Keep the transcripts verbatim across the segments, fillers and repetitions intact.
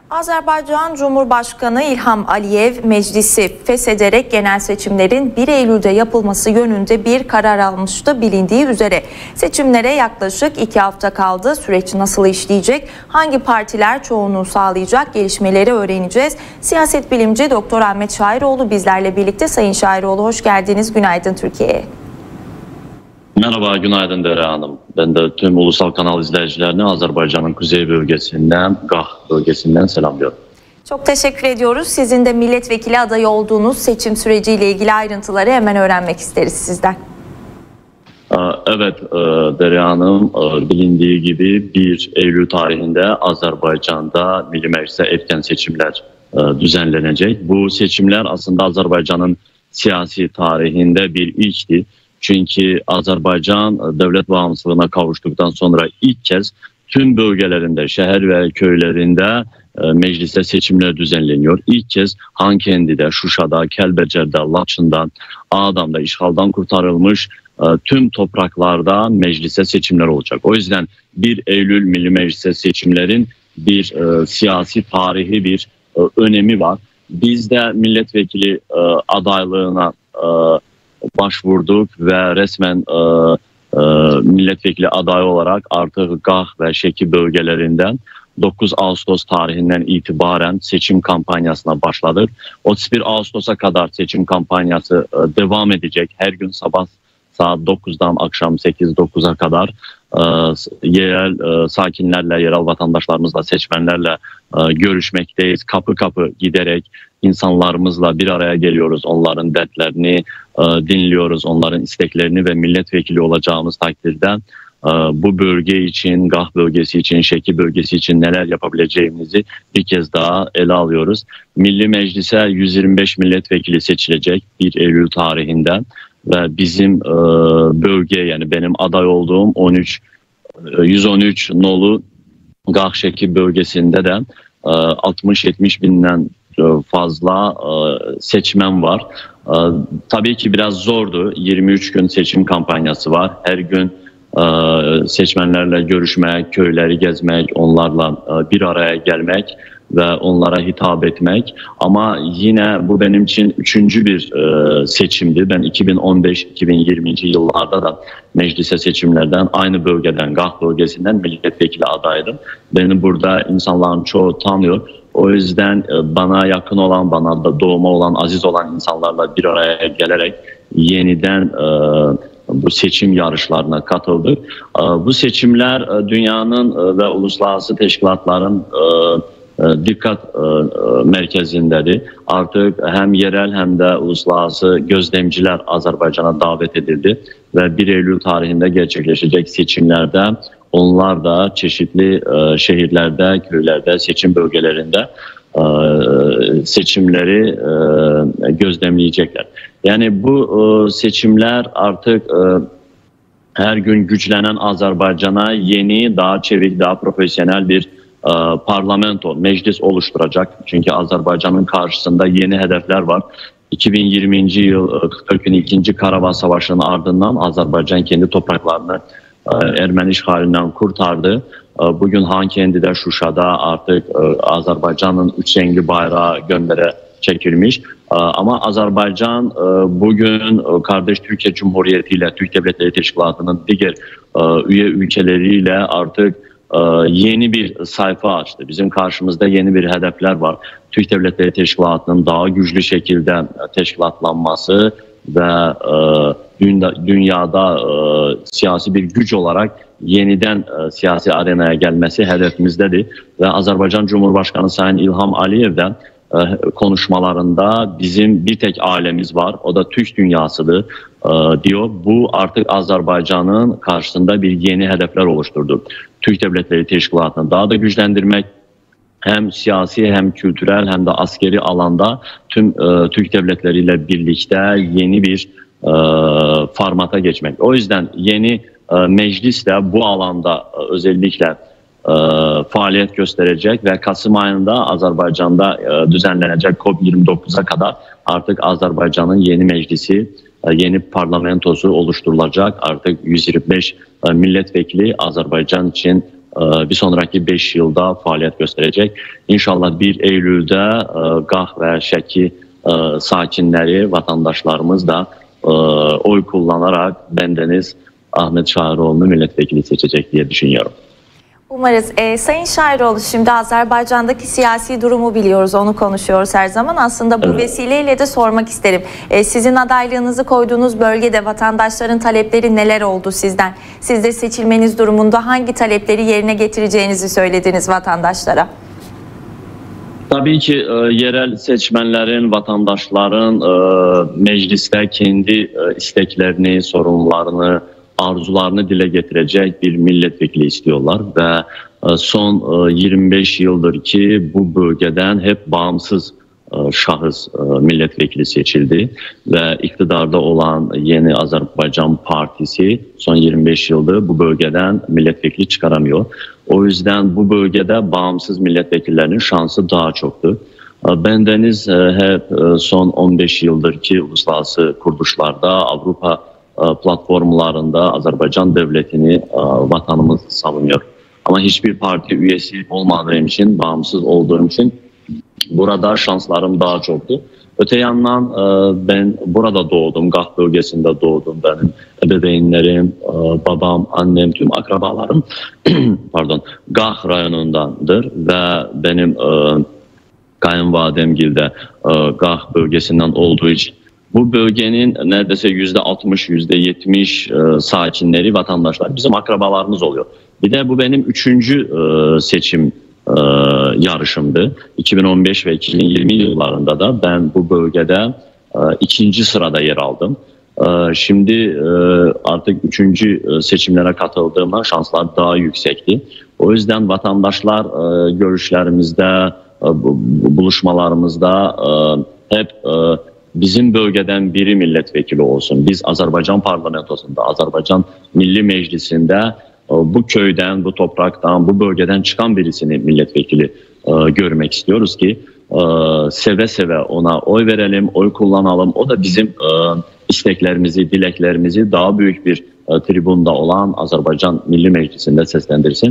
Azerbaycan Cumhurbaşkanı İlham Aliyev meclisi feshederek genel seçimlerin bir Eylül'de yapılması yönünde bir karar almıştı bilindiği üzere. Seçimlere yaklaşık iki hafta kaldı. Süreç nasıl işleyecek? Hangi partiler çoğunluğu sağlayacak? Gelişmeleri öğreneceğiz. Siyaset bilimci Doktor Ahmet Şairoğlu bizlerle birlikte. Sayın Şairoğlu hoş geldiniz. Günaydın Türkiye'ye. Merhaba, günaydın Dere Hanım. Ben de tüm ulusal kanal izleyicilerini Azerbaycan'ın kuzey bölgesinden, Gah bölgesinden selamlıyorum. Çok teşekkür ediyoruz. Sizin de milletvekili adayı olduğunuz seçim süreciyle ilgili ayrıntıları hemen öğrenmek isteriz sizden. Evet Dere Hanım, bilindiği gibi bir Eylül tarihinde Azerbaycan'da Milli Meclis'e erken seçimler düzenlenecek. Bu seçimler aslında Azerbaycan'ın siyasi tarihinde bir ilkti. Çünkü Azerbaycan devlet bağımsızlığına kavuştuktan sonra ilk kez tüm bölgelerinde, şehir ve köylerinde meclise seçimler düzenleniyor. İlk kez Hankendi'de, Şuşa'da, Kelbecer'de, Laçın'da, Ağdam'da işgaldan kurtarılmış tüm topraklarda meclise seçimler olacak. O yüzden bir Eylül Milli Meclise seçimlerin bir e, siyasi tarihi bir e, önemi var. Biz de milletvekili e, adaylığına e, başvurduk ve resmen e, e, milletvekili adayı olarak artık Gah ve Şeki bölgelerinden dokuz Ağustos tarihinden itibaren seçim kampanyasına başladık. otuz bir Ağustos'a kadar seçim kampanyası e, devam edecek. Her gün sabah saat dokuzdan akşam sekiz dokuza kadar e, yerel e, sakinlerle, yerel vatandaşlarımızla, seçmenlerle e, görüşmekteyiz. Kapı kapı giderek insanlarımızla bir araya geliyoruz. Onların dertlerini e, dinliyoruz, onların isteklerini ve milletvekili olacağımız takdirde e, bu bölge için, Gah bölgesi için, Şeki bölgesi için neler yapabileceğimizi bir kez daha ele alıyoruz. Milli Meclis'e yüz yirmi beş milletvekili seçilecek bir Eylül tarihinden. Ve bizim e, bölge, yani benim aday olduğum on üç yüz on üç nolu Gah Şeki bölgesinde de e, altmış yetmiş binden fazla e, seçmen var. E, tabii ki biraz zordu. yirmi üç gün seçim kampanyası var. Her gün e, seçmenlerle görüşmek, köyleri gezmek, onlarla e, bir araya gelmek ve onlara hitap etmek. Ama yine bu benim için üçüncü bir e, seçimdi. Ben iki bin on beş iki bin yirminci yıllarda da meclise seçimlerden aynı bölgeden, Gah bölgesinden milletvekili adaydım. Beni burada insanların çoğu tanıyor. O yüzden e, bana yakın olan, bana da doğma olan, aziz olan insanlarla bir araya gelerek yeniden e, bu seçim yarışlarına katıldık. E, bu seçimler e, dünyanın e, ve uluslararası teşkilatların e, dikkat merkezindedir. Artık hem yerel hem de uluslararası gözlemciler Azerbaycan'a davet edildi ve bir Eylül tarihinde gerçekleşecek seçimlerde onlar da çeşitli şehirlerde, köylerde, seçim bölgelerinde seçimleri gözlemleyecekler. Yani bu seçimler artık her gün güçlenen Azerbaycan'a yeni, daha çevik, daha profesyonel bir parlamento, meclis oluşturacak. Çünkü Azerbaycan'ın karşısında yeni hedefler var. iki bin yirminci yıl Kırk'ın ikinci Karabağ Savaşı'nın ardından Azerbaycan kendi topraklarını Ermeni işgalinden kurtardı. Bugün Hankendi'de, Şuşa'da artık Azerbaycan'ın üç renkli bayrağı göndere çekilmiş. Ama Azerbaycan bugün kardeş Türkiye Cumhuriyeti ile Türk Devletleri Teşkilatı'nın diğer üye ülkeleriyle artık yeni bir sayfa açtı. Bizim karşımızda yeni bir hedefler var. Türk Devletleri Teşkilatı'nın daha güçlü şekilde teşkilatlanması ve dünyada siyasi bir güç olarak yeniden siyasi arenaya gelmesi hedefimizdedir. Ve Azerbaycan Cumhurbaşkanı Sayın İlham Aliyev'den konuşmalarında bizim bir tek ailemiz var, o da Türk dünyasıdır diyor. Bu artık Azerbaycan'ın karşısında bir yeni hedefler oluşturdu. Türk Devletleri Teşkilatı'nı daha da güçlendirmek, hem siyasi hem kültürel hem de askeri alanda tüm e, Türk devletleriyle birlikte yeni bir e, formata geçmek. O yüzden yeni e, meclis de bu alanda e, özellikle e, faaliyet gösterecek ve Kasım ayında Azerbaycan'da e, düzenlenecek COP yirmi dokuza kadar artık Azerbaycan'ın yeni meclisi, e, yeni parlamentosu oluşturulacak. Artık yüz yirmi beş e, milletvekili Azerbaycan için bir sonraki beş yılda faaliyet gösterecek. İnşallah bir Eylül'de Qax ve Şəki sakinleri, vatandaşlarımız da oy kullanarak bendeniz Ahmet Şairoğlu'nu milletvekili seçecek diye düşünüyorum. Umarız. E, Sayın Şairoğlu, şimdi Azerbaycan'daki siyasi durumu biliyoruz, onu konuşuyoruz her zaman. Aslında bu evet. vesileyle de sormak isterim. E, sizin adaylığınızı koyduğunuz bölgede vatandaşların talepleri neler oldu sizden? Siz de seçilmeniz durumunda hangi talepleri yerine getireceğinizi söylediniz vatandaşlara? Tabii ki e, yerel seçmenlerin, vatandaşların e, mecliste kendi e, isteklerini, sorunlarını, arzularını dile getirecek bir milletvekili istiyorlar ve son yirmi beş yıldır ki bu bölgeden hep bağımsız şahıs milletvekili seçildi ve iktidarda olan Yeni Azerbaycan Partisi son yirmi beş yıldır bu bölgeden milletvekili çıkaramıyor. O yüzden bu bölgede bağımsız milletvekillerinin şansı daha çoktu. Bendeniz hep son on beş yıldır ki uluslararası kuruluşlarda, Avrupa platformlarında Azerbaycan devletini, vatanımızı savunuyor. Ama hiçbir parti üyesi olmadığım için, bağımsız olduğum için burada şanslarım daha çoktu. Öte yandan ben burada doğdum, Qax bölgesinde doğdum. Benim ebeveynlerim, babam, annem, tüm akrabalarım pardon, Qax rayonundandır ve benim kayınvalidemgil de Qax bölgesinden olduğu için bu bölgenin neredeyse yüzde altmış, yüzde yetmiş sakinleri, vatandaşlar bizim akrabalarımız oluyor. Bir de bu benim üçüncü seçim yarışımdı. iki bin on beş ve iki bin yirmi yıllarında da ben bu bölgede ikinci sırada yer aldım. Şimdi artık üçüncü seçimlere katıldığımda şanslar daha yüksekti. O yüzden vatandaşlar görüşlerimizde, buluşmalarımızda hep bizim bölgeden biri milletvekili olsun. Biz Azerbaycan parlamentosunda, Azerbaycan Milli Meclisi'nde bu köyden, bu topraktan, bu bölgeden çıkan birisini milletvekili görmek istiyoruz ki seve seve ona oy verelim, oy kullanalım. O da bizim isteklerimizi, dileklerimizi daha büyük bir tribunda olan Azerbaycan Milli Meclisi'nde seslendirsin.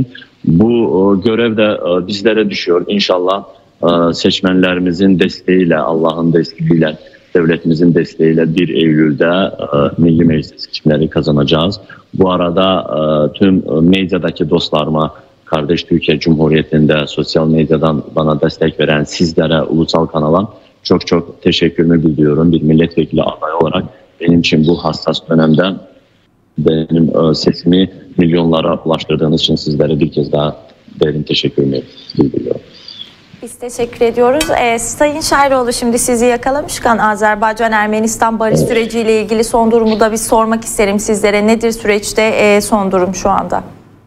Bu görev de bizlere düşüyor. İnşallah seçmenlerimizin desteğiyle, Allah'ın desteğiyle, devletimizin desteğiyle bir Eylül'de e, Milli Meclis seçimleri kazanacağız. Bu arada e, tüm medyadaki dostlarıma, kardeş Türkiye Cumhuriyeti'nde sosyal medyadan bana destek veren sizlere, ulusal kanala çok çok teşekkürümü bildiriyorum. Bir milletvekili adayı olarak benim için bu hassas dönemde benim e, sesimi milyonlara ulaştırdığınız için sizlere bir kez daha derin teşekkürümü bildiriyorum. Biz teşekkür ediyoruz. Ee, Sayın Şairoğlu, şimdi sizi yakalamışken Azerbaycan-Ermenistan barış süreciyle ilgili son durumu da bir sormak isterim sizlere. Nedir süreçte e, son durum şu anda?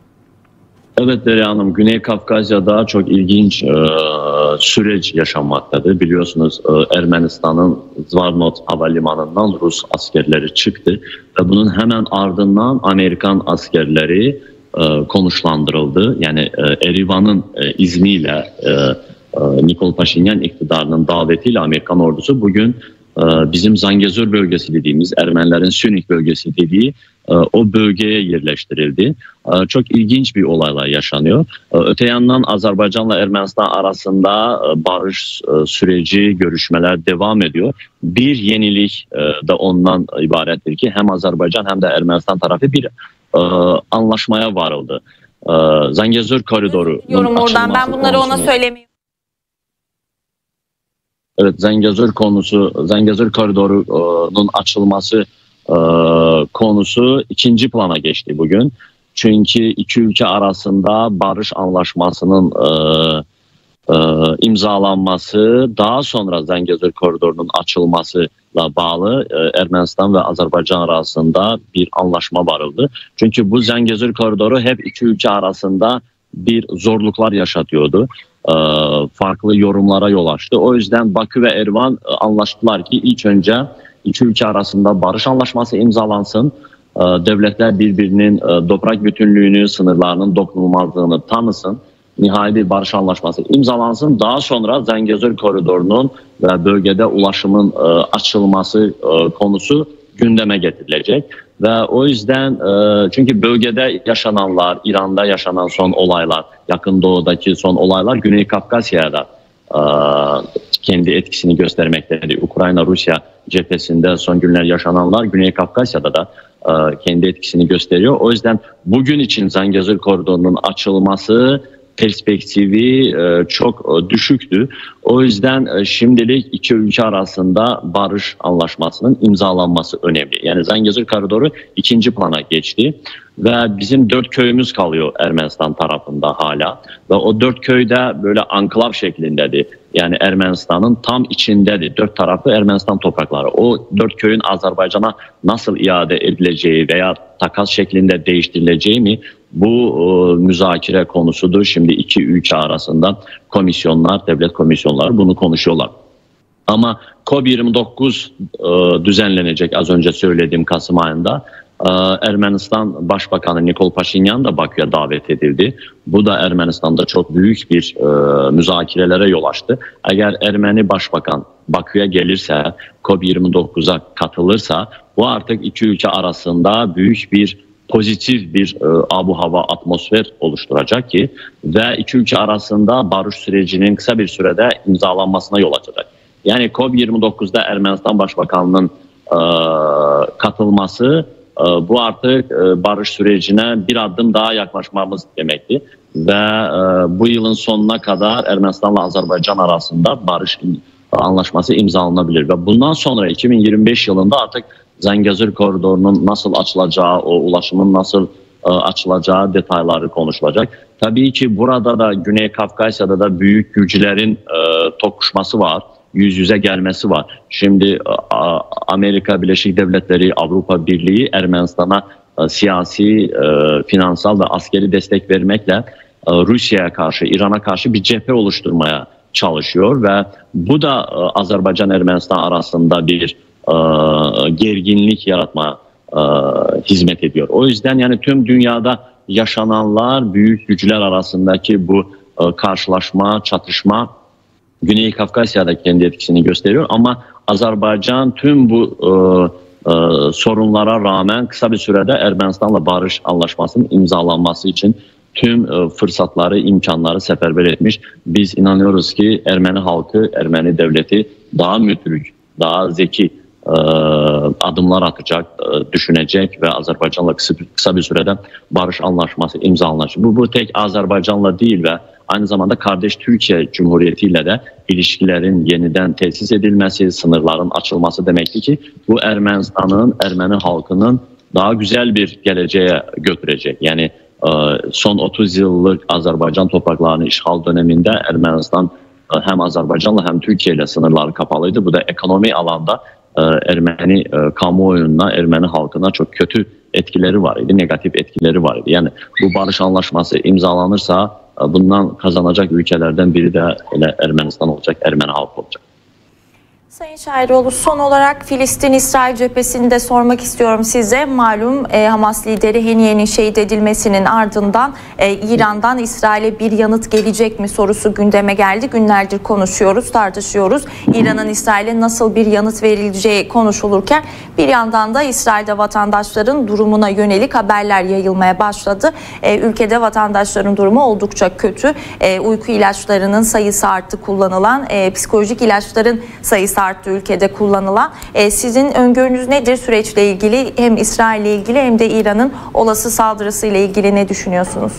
Evet Derya Hanım, Güney Kafkasya'da çok ilginç e, süreç yaşanmaktadır. Biliyorsunuz e, Ermenistan'ın Zvarnot havalimanından Rus askerleri çıktı ve bunun hemen ardından Amerikan askerleri e, konuşlandırıldı. Yani e, Erivan'ın e, izniyle e, Nikol Paşinyan iktidarının davetiyle Amerikan ordusu bugün bizim Zangezur bölgesi dediğimiz, Ermenilerin Sünik bölgesi dediği o bölgeye yerleştirildi. Çok ilginç bir olaylar yaşanıyor. Öte yandan Azerbaycan'la Ermenistan arasında barış süreci, görüşmeler devam ediyor. Bir yenilik de ondan ibarettir ki hem Azerbaycan hem de Ermenistan tarafı bir anlaşmaya varıldı. Zangezur koridoru. Yorum oradan, ben bunları ona söylemiyorum. Evet, Zangezur konusu, Zangezur koridorunun açılması e, konusu ikinci plana geçti bugün. Çünkü iki ülke arasında barış anlaşmasının e, e, imzalanması, daha sonra Zangezur koridorunun açılmasıyla bağlı e, Ermenistan ve Azerbaycan arasında bir anlaşma varıldı. Çünkü bu Zangezur koridoru hep iki ülke arasında bir zorluklar yaşatıyordu. E, farklı yorumlara yol açtı. O yüzden Bakü ve Erivan e, anlaştılar ki ilk önce iki ülke arasında barış anlaşması imzalansın. E, devletler birbirinin e, toprak bütünlüğünü, sınırlarının dokunulmazlığını tanısın. Nihai bir barış anlaşması imzalansın. Daha sonra Zangezur koridorunun ve bölgede ulaşımın e, açılması e, konusu gündeme getirilecek. Ve o yüzden e, çünkü bölgede yaşananlar, İran'da yaşanan son olaylar, Yakın Doğu'daki son olaylar Güney Kafkasya'da e, kendi etkisini göstermektedir. Ukrayna-Rusya cephesinde son günler yaşananlar Güney Kafkasya'da da e, kendi etkisini gösteriyor. O yüzden bugün için Zangezur Koridoru'nun açılması perspektifi e, çok e, düşüktü. O yüzden e, şimdilik iki ülke arasında barış anlaşmasının imzalanması önemli. Yani Zangezur Koridoru ikinci plana geçti ve bizim dört köyümüz kalıyor Ermenistan tarafında hala. Ve o dört köyde böyle anklav şeklindedir. Yani Ermenistan'ın tam içindedir. Dört tarafı Ermenistan toprakları. O dört köyün Azerbaycan'a nasıl iade edileceği veya takas şeklinde değiştirileceği mi? Bu e, müzakere konusudur. Şimdi iki ülke arasında komisyonlar, devlet komisyonları bunu konuşuyorlar. Ama COP yirmi dokuz e, düzenlenecek az önce söylediğim Kasım ayında. E, Ermenistan Başbakanı Nikol Paşinyan da Bakü'ye davet edildi. Bu da Ermenistan'da çok büyük bir e, müzakerelere yol açtı. Eğer Ermeni Başbakan Bakü'ye gelirse, COP yirmi dokuza katılırsa bu artık iki ülke arasında büyük bir pozitif bir e, abu hava atmosfer oluşturacak ki ve iki ülke arasında barış sürecinin kısa bir sürede imzalanmasına yol açacak. Yani COP yirmi dokuzda Ermenistan Başbakanı'nın e, katılması e, bu artık e, barış sürecine bir adım daha yaklaşmamız demekti. Ve e, bu yılın sonuna kadar Ermenistan'la Azerbaycan arasında barış anlaşması imzalanabilir. Ve bundan sonra iki bin yirmi beş yılında artık Zangezur Koridoru'nun nasıl açılacağı, o ulaşımın nasıl e, açılacağı detayları konuşulacak. Tabii ki burada da Güney Kafkasya'da da büyük güçlerin e, tokuşması var, yüz yüze gelmesi var. Şimdi e, Amerika Birleşik Devletleri, Avrupa Birliği Ermenistan'a e, siyasi, e, finansal ve askeri destek vermekle e, Rusya'ya karşı, İran'a karşı bir cephe oluşturmaya çalışıyor ve bu da e, Azerbaycan-Ermenistan arasında bir e, gerginlik yaratmaya e, hizmet ediyor. O yüzden yani tüm dünyada yaşananlar, büyük güçler arasındaki bu e, karşılaşma, çatışma Güney Kafkasya'da kendi etkisini gösteriyor ama Azerbaycan tüm bu e, e, sorunlara rağmen kısa bir sürede Ermenistan'la barış anlaşmasının imzalanması için tüm e, fırsatları, imkanları seferber etmiş. Biz inanıyoruz ki Ermeni halkı, Ermeni devleti daha müdürük, daha zeki e, adımlar atacak, e, düşünecek ve Azerbaycan'la kısa, kısa bir sürede barış anlaşması imzalanacak. Bu, bu tek Azerbaycan'la değil ve aynı zamanda kardeş Türkiye Cumhuriyeti ile de ilişkilerin yeniden tesis edilmesi, sınırların açılması demekti ki bu Ermenistan'ın, Ermeni halkının daha güzel bir geleceğe götürecek. Yani son otuz yıllık Azerbaycan topraklarını işgal döneminde Ermenistan hem Azerbaycan'la hem Türkiye ile sınırları kapalıydı. Bu da ekonomi alanda Ermeni kamuoyuna, Ermeni halkına çok kötü etkileri var idi, negatif etkileri var idi. Yani bu barış anlaşması imzalanırsa bundan kazanacak ülkelerden biri de Ermenistan olacak, Ermeni halkı olacak. Sayın Şairoğlu, son olarak Filistin-İsrail cephesini de sormak istiyorum size. Malum e, Hamas lideri Haniye'nin şehit edilmesinin ardından e, İran'dan İsrail'e bir yanıt gelecek mi sorusu gündeme geldi. Günlerdir konuşuyoruz, tartışıyoruz. İran'ın İsrail'e nasıl bir yanıt verileceği konuşulurken bir yandan da İsrail'de vatandaşların durumuna yönelik haberler yayılmaya başladı. E, ülkede vatandaşların durumu oldukça kötü. E, uyku ilaçlarının sayısı arttı, kullanılan e, psikolojik ilaçların sayısı arttı ülkede kullanılan. E, sizin öngörünüz nedir süreçle ilgili? Hem İsrail ile ilgili hem de İran'ın olası saldırısıyla ilgili ne düşünüyorsunuz?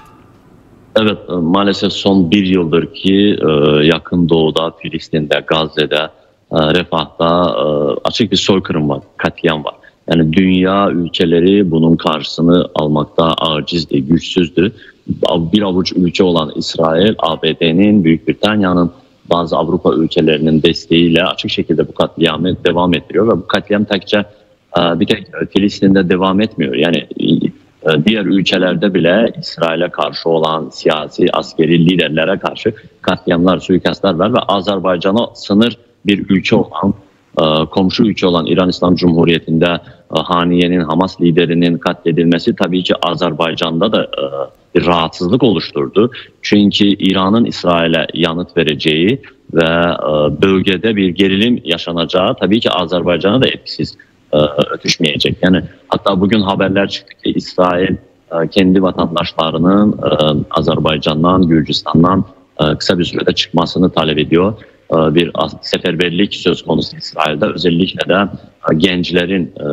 Evet, maalesef son bir yıldır ki Yakın Doğu'da, Filistin'de, Gazze'de, Refah'ta açık bir soykırım var, katliam var. Yani dünya ülkeleri bunun karşısını almakta acizdi, güçsüzdü. Bir avuç ülke olan İsrail, A B D'nin, Büyük Britanya'nın, bazı Avrupa ülkelerinin desteğiyle açık şekilde bu katliamı devam ettiriyor ve bu katliam tekçe bir tek Filistin'de devam etmiyor. Yani diğer ülkelerde bile İsrail'e karşı olan siyasi, askeri liderlere karşı katliamlar, suikastlar var ve Azerbaycan'a sınır bir ülke olan, komşu ülke olan İran İslam Cumhuriyeti'nde Haniye'nin, Hamas liderinin katledilmesi tabii ki Azerbaycan'da da bir rahatsızlık oluşturdu. Çünkü İran'ın İsrail'e yanıt vereceği ve bölgede bir gerilim yaşanacağı tabii ki Azerbaycan'a da etkisiz e, ötüşmeyecek. Yani hatta bugün haberler çıktı ki İsrail e, kendi vatandaşlarının e, Azerbaycan'dan, Gürcistan'dan e, kısa bir sürede çıkmasını talep ediyor. E, bir seferberlik söz konusu İsrail'de. Özellikle de e, gençlerin e,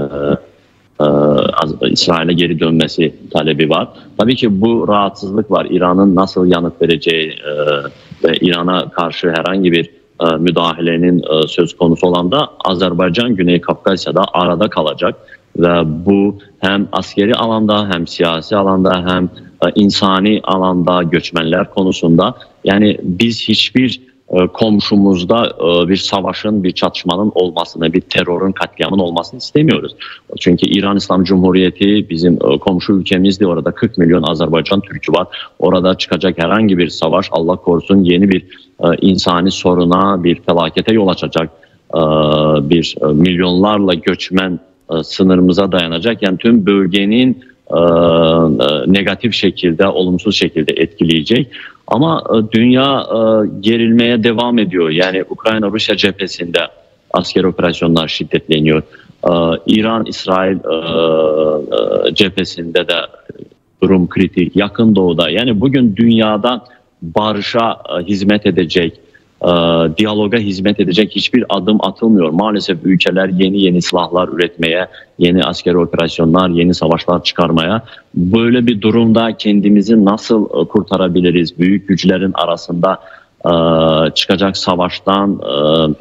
e, İsrail'e geri dönmesi talebi var. Tabii ki bu rahatsızlık var. İran'ın nasıl yanıt vereceği e, ve İran'a karşı herhangi bir e, müdahalenin e, söz konusu olan da Azerbaycan, Güney Kafkasya'da arada kalacak. Ve bu hem askeri alanda hem siyasi alanda hem e, insani alanda göçmenler konusunda, yani biz hiçbir e, komşumuzda e, bir savaşın, bir çatışmanın olmasını, bir terörün, katliamın olmasını istemiyoruz. Çünkü İran İslam Cumhuriyeti bizim e, komşu ülkemizdi. Orada kırk milyon Azerbaycan Türk'ü var. Orada çıkacak herhangi bir savaş, Allah korusun, yeni bir e, insani soruna, bir felakete yol açacak, e, bir e, milyonlarla göçmen e, sınırımıza dayanacak. Yani tüm bölgenin e, e, negatif şekilde, olumsuz şekilde etkileyecek. Ama e, dünya e, gerilmeye devam ediyor. Yani Ukrayna-Rusya cephesinde askeri operasyonlar şiddetleniyor. E, İran-İsrail e, e, cephesinde de durum kritik. Yakın Doğu'da, yani bugün dünyada barışa e, hizmet edecek, e, diyaloga hizmet edecek hiçbir adım atılmıyor. Maalesef ülkeler yeni yeni silahlar üretmeye, yeni askeri operasyonlar, yeni savaşlar çıkarmaya. Böyle bir durumda kendimizi nasıl e, kurtarabiliriz? Büyük güçlerin arasında e, çıkacak savaştan e,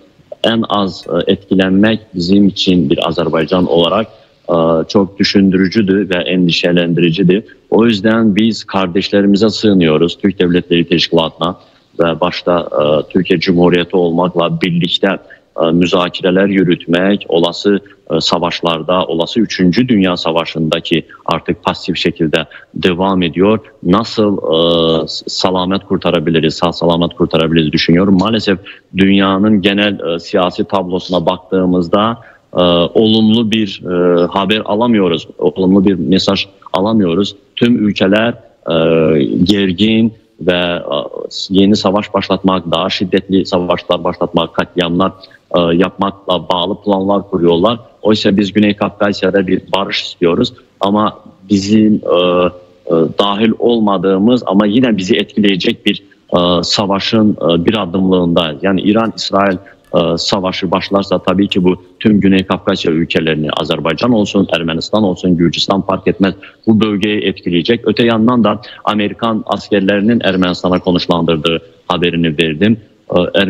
en az e, etkilenmek bizim için bir Azerbaycan olarak e, çok düşündürücüdür ve endişelendiricidir. O yüzden biz kardeşlerimize sığınıyoruz, Türk Devletleri Teşkilatı'na ve başta e, Türkiye Cumhuriyeti olmakla birlikte e, müzakereler yürütmek, olası e, savaşlarda, olası üçüncü Dünya Savaşı'ndaki artık pasif şekilde devam ediyor. Nasıl e, salamet kurtarabiliriz, sağ salamet kurtarabiliriz düşünüyorum. Maalesef dünyanın genel e, siyasi tablosuna baktığımızda e, olumlu bir e, haber alamıyoruz, olumlu bir mesaj alamıyoruz. Tüm ülkeler e, gergin ve yeni savaş başlatmak, daha şiddetli savaşlar başlatmak, katliamlar e, yapmakla bağlı planlar kuruyorlar. Oysa biz Güney Kafkasya'da bir barış istiyoruz ama bizim e, e, dahil olmadığımız ama yine bizi etkileyecek bir e, savaşın e, bir adımlığındayız. Yani İran-İsrail e, savaşı başlarsa tabii ki bu tüm Güney Kafkasya ülkelerini, Azerbaycan olsun, Ermenistan olsun, Gürcistan fark etmez, bu bölgeyi etkileyecek. Öte yandan da Amerikan askerlerinin Ermenistan'a konuşlandırdığı haberini verdim. Er,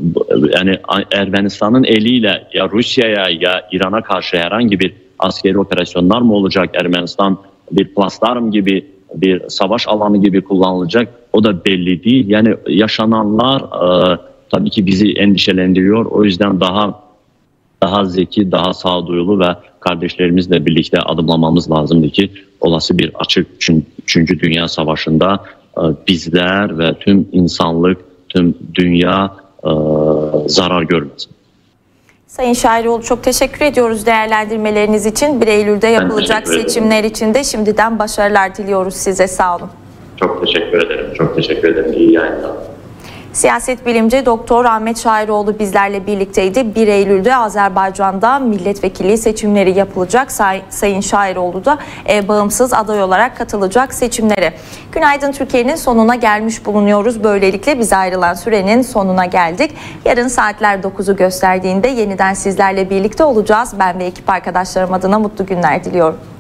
yani Ermenistan'ın eliyle ya Rusya'ya ya İran'a karşı herhangi bir askeri operasyonlar mı olacak? Ermenistan bir platform gibi, bir savaş alanı gibi kullanılacak. O da belli değil. Yani yaşananlar e, tabii ki bizi endişelendiriyor. O yüzden daha daha zeki, daha sağduyulu ve kardeşlerimizle birlikte adımlamamız lazımdı ki olası bir açık üçüncü Dünya Savaşı'nda e, bizler ve tüm insanlık, tüm dünya e, zarar görmesin. Sayın Şairoğlu, çok teşekkür ediyoruz değerlendirmeleriniz için. bir Eylül'de yapılacak seçimler için de şimdiden başarılar diliyoruz size. Sağ olun. Çok teşekkür ederim. Çok teşekkür ederim. İyi yayınlar. Siyaset bilimci Doktor Ahmet Şairoğlu bizlerle birlikteydi. bir Eylül'de Azerbaycan'da milletvekili seçimleri yapılacak. Say Sayın Şairoğlu da e, bağımsız aday olarak katılacak seçimlere. Günaydın Türkiye'nin sonuna gelmiş bulunuyoruz. Böylelikle bize ayrılan sürenin sonuna geldik. Yarın saatler dokuzu gösterdiğinde yeniden sizlerle birlikte olacağız. Ben ve ekip arkadaşlarım adına mutlu günler diliyorum.